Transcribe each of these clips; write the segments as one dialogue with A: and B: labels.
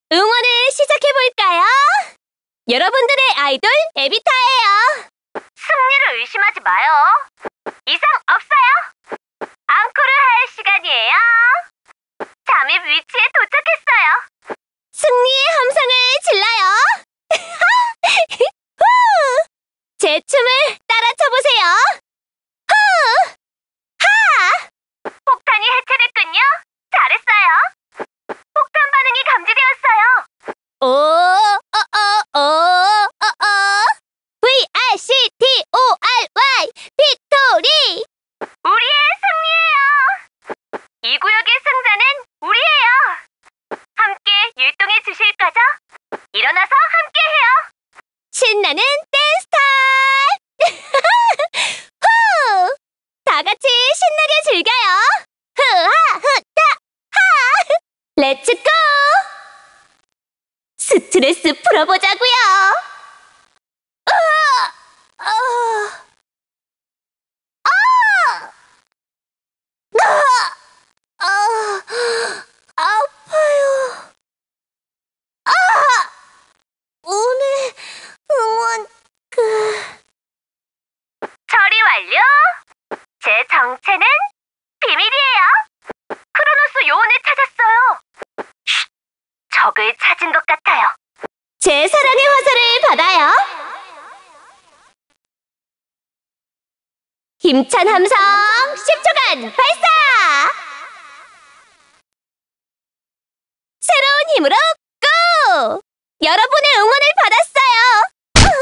A: 응원을 시작해볼까요? 여러분들의 아이돌 에비타예요.
B: 승리를 의심하지 마요. 이상 없어요. 앙코르 할 시간이에요. 잠입 위치에 도착했어요.
A: 승리의 함성을 질러요. 제 춤을 따라 춰보세요.
B: 폭탄이 해체됐군요. 잘했어요. 폭탄 반응이 감지되었어요.
A: VRCTORY 빅토리!
B: 우리의 승리예요. 이 구역의 승자는 우리예요. 함께 율동해 주실 거죠? 일어나서 함께 해요.
A: 신나는 댄스 타임! 후! 다 같이 신나게 즐겨요. 흐하 흐따 하! 렛츠고! 스트레스 풀어보자고요. 아파요. 오늘 응원
B: 처리 완료. 제 정체는 비밀이에요. 크로노스 요원을 찾았어요. 쉿, 적을 찾은 것 같아요.
A: 제 사랑의 화살을 받아요. 힘찬 함성 10초간 발사! 새로운 힘으로 고! 여러분의 응원을 받았어요.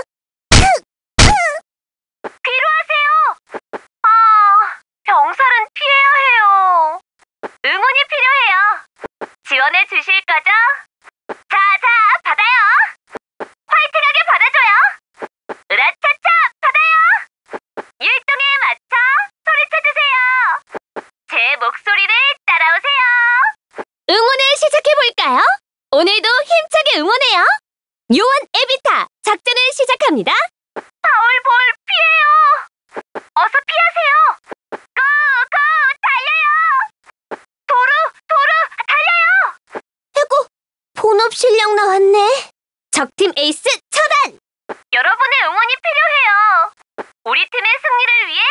B: 필요하세요. 병살은 피해야 해요. 응원이 필요해요. 지원해 주실 거죠? 자, 받아요. 화이팅하게 받아줘요. 으라차차, 받아요. 율동에 맞춰 소리쳐주세요. 제 목소리를 따라오세요.
A: 응원을 시작해볼까요? 오늘도 힘차게 응원해요. 요원 에비타 작전을 시작합니다.
B: 파울볼 피해요. 어서 피하세요. 고, 달려요. 도루, 달려요.
A: 해고 본업 실력 나왔네. 적팀 에이스 처단!
B: 여러분의 응원이 필요해요. 우리 팀의 승리를 위해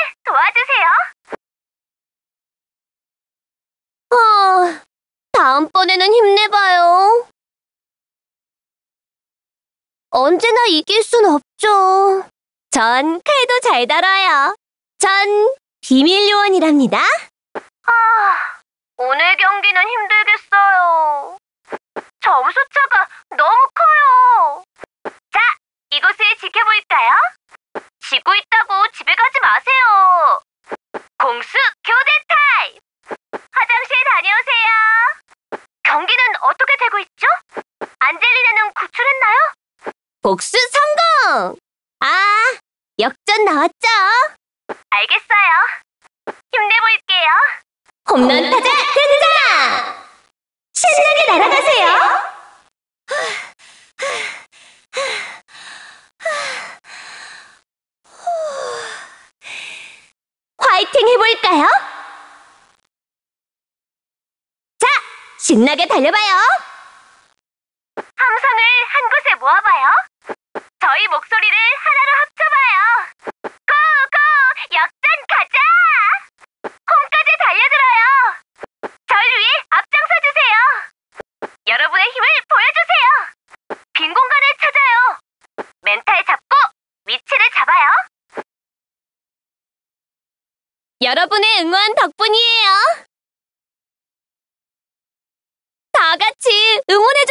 B: 도와주세요.
A: 다음번에는 힘내봐요. 언제나 이길 순 없죠. 전 칼도 잘 다뤄요. 전 비밀 요원이랍니다.
B: 오늘 경기는 힘들겠어요. 점수 차가 너무 커요. 자, 이곳을 지켜볼까요? 지고 있다고 집에 가지 마세요. 공수 교대 타임! 화장실 다녀오세요. 경기는 어떻게 되고 있죠? 안젤리나는 구출했나요?
A: 복수 성공! 역전 나왔죠?
B: 알겠어요. 힘내볼게요.
A: 홈런 타자 등장! 신나게 날아가세요. 화이팅 해볼까요? 자, 신나게 달려봐요.
B: 함성을 한 곳에 모아봐요. 저희 목소리를 하나로 합쳐봐요. 고고! 역전 가자! 홈까지 달려들어요. 절 위해 앞장서주세요. 여러분의 힘을 보여주세요. 빈 공간을 찾아요. 멘탈 잡고 위치를 잡아요.
A: 여러분의 응원 덕분이에요. 다 같이 응원해